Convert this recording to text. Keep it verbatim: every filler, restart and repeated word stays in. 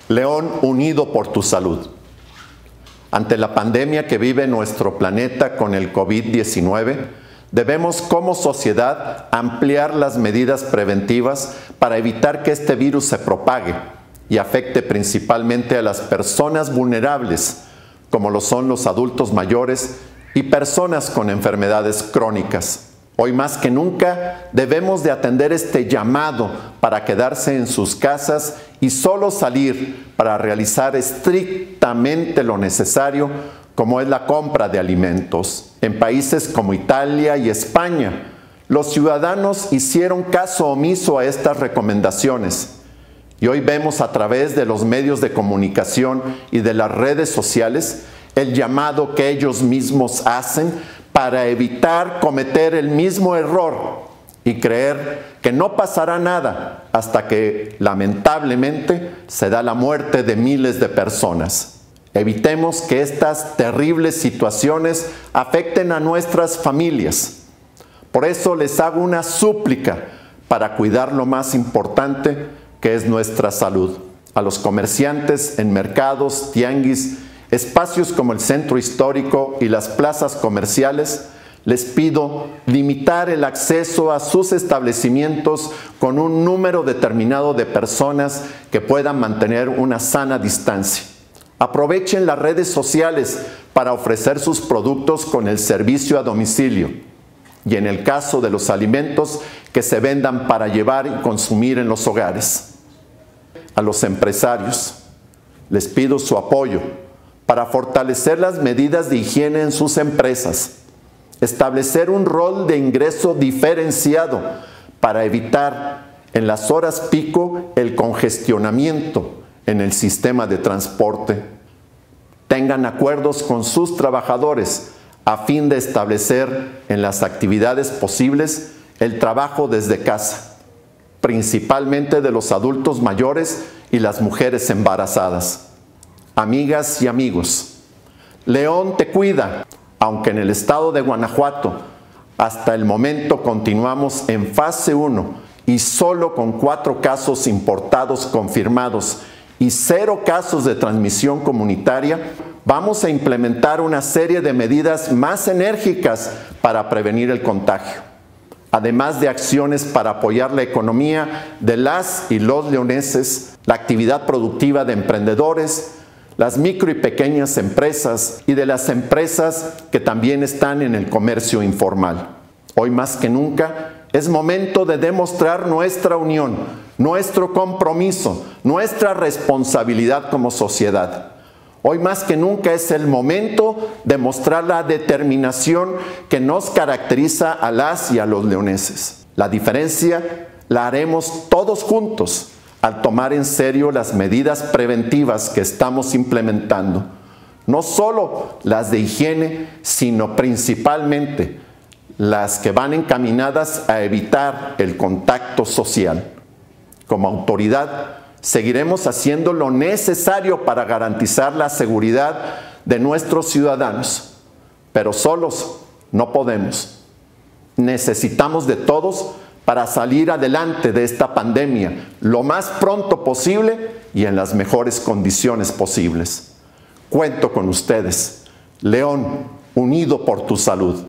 León unido por tu salud. Ante la pandemia que vive nuestro planeta con el COVID diecinueve, debemos como sociedad ampliar las medidas preventivas para evitar que este virus se propague y afecte principalmente a las personas vulnerables, como lo son los adultos mayores y personas con enfermedades crónicas. Hoy más que nunca debemos de atender este llamado para quedarse en sus casas y solo salir para realizar estrictamente lo necesario, como es la compra de alimentos. En países como Italia y España, los ciudadanos hicieron caso omiso a estas recomendaciones. Y hoy vemos a través de los medios de comunicación y de las redes sociales el llamado que ellos mismos hacen para evitar cometer el mismo error y creer que no pasará nada hasta que, lamentablemente, se da la muerte de miles de personas. Evitemos que estas terribles situaciones afecten a nuestras familias. Por eso les hago una súplica para cuidar lo más importante, que es nuestra salud. A los comerciantes en mercados, tianguis, espacios como el centro histórico y las plazas comerciales, les pido limitar el acceso a sus establecimientos con un número determinado de personas que puedan mantener una sana distancia. Aprovechen las redes sociales para ofrecer sus productos con el servicio a domicilio y, en el caso de los alimentos, que se vendan para llevar y consumir en los hogares. A los empresarios les pido su apoyo para fortalecer las medidas de higiene en sus empresas, establecer un rol de ingreso diferenciado para evitar en las horas pico el congestionamiento en el sistema de transporte. Tengan acuerdos con sus trabajadores a fin de establecer en las actividades posibles el trabajo desde casa, principalmente de los adultos mayores y las mujeres embarazadas. Amigas y amigos, León te cuida, aunque en el estado de Guanajuato hasta el momento continuamos en fase uno y solo con cuatro casos importados confirmados y cero casos de transmisión comunitaria, vamos a implementar una serie de medidas más enérgicas para prevenir el contagio, además de acciones para apoyar la economía de las y los leoneses, la actividad productiva de emprendedores, las micro y pequeñas empresas y de las empresas que también están en el comercio informal. Hoy más que nunca es momento de demostrar nuestra unión, nuestro compromiso, nuestra responsabilidad como sociedad. Hoy más que nunca es el momento de mostrar la determinación que nos caracteriza a las y a los leoneses. La diferencia la haremos todos juntos al tomar en serio las medidas preventivas que estamos implementando, no solo las de higiene, sino principalmente las que van encaminadas a evitar el contacto social. Como autoridad, seguiremos haciendo lo necesario para garantizar la seguridad de nuestros ciudadanos, pero solos no podemos. Necesitamos de todos para salir adelante de esta pandemia lo más pronto posible y en las mejores condiciones posibles. Cuento con ustedes. León, unido por tu salud.